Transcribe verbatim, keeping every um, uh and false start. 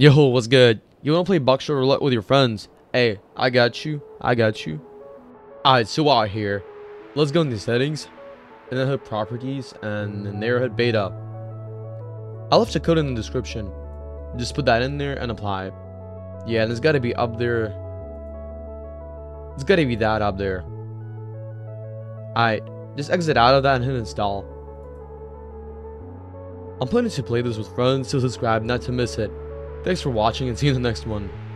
Yo, what's good? You wanna play Buckshot Roulette with your friends? Hey, I got you. I got you. Alright, so out here, let's go into settings, and then hit properties, and then there hit beta. I left the code in the description. Just put that in there and apply. Yeah, and it's gotta be up there. It's gotta be that up there. Alright, just exit out of that and hit install. I'm planning to play this with friends, so subscribe not to miss it. Thanks for watching and see you in the next one.